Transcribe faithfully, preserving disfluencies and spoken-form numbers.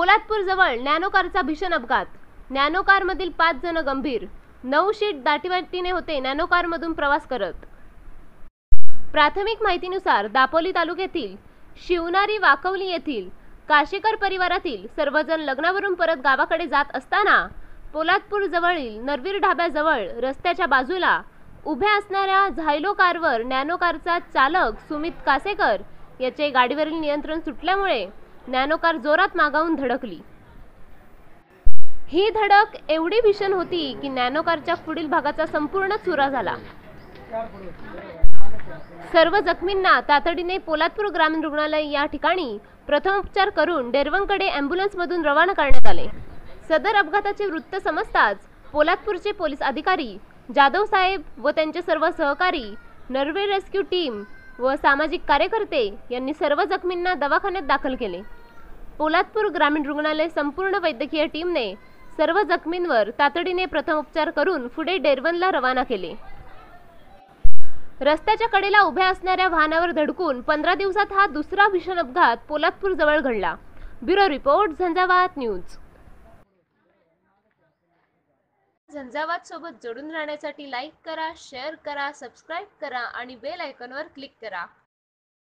पोलादपूर जवळ नॅनो कारचा भीषण अपघात। नॅनो कारमधील पाच जण गंभीर। नऊ शीट दाटीवाटीने होते नॅनो कारमधून प्रवास करत। प्राथमिक माहितीनुसार दापोली तालुक्यातील शिवनारी वाकवली येथील काशेकर परिवारातील सर्वजण लग्नावरून परत गावाकडे जात असताना पोलादपूर जवळील नरवीर ढाब्याजवळ रस्त्याच्या बाजूला उभ्या असणाऱ्या झायलो कारवर नॅनो कारचा चालक सुमित कासेकर याचे गाडीवरील नियंत्रण सुटल्यामुळे नॅनो कार जोरात मागावून धडकली। ही धडक एवढी भीषण होती की नॅनो कारच्या पुढील भागाचा संपूर्ण चुरा झाला। सर्व जखमींना तातडीने पोलादपूर ग्रामीण रुग्णालय या ठिकाणी प्रथमोपचार करून डेरवणकडे ॲम्ब्युलन्समधून रवाना करण्यात आले। सदर अपघाताचे वृत्त समजताच पोलादपूरचे पोलीस अधिकारी जाधव साहेब व त्यांचे सर्व सहकारी, नरवे रेस्क्यू टीम व सामाजिक कार्यकर्ते यांनी सर्व जखमींना दवाखान्यात दाखल केले। पोलादपूर ग्रामीण रुग्णालय संपूर्ण वैद्यकीय टीमने सर्व जखमींवर तातडीने प्रथमोपचार करून पुढे डेरवणला रवाना केले। रस्त्याच्या कडेला उभ्या असणाऱ्या वाहनावर धडकून पंधरा दिवसात हा दुसरा भीषण अपघात पोलादपूर जवळ घडला। Bureau report, Zanzavat news. Zanzavat सोबत जोडून राहण्यासाठी लाईक करा, शेअर करा, सबस्क्राईब करा आणि बेल आयकॉनवर क्लिक करा।